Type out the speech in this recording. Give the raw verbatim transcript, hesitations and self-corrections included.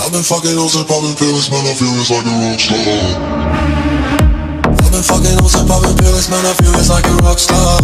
I've been fucking hoes and popping pills, man, I feel it's like a rock star. I've been fucking hoes and popping pills, man, I feel it's like a rock star.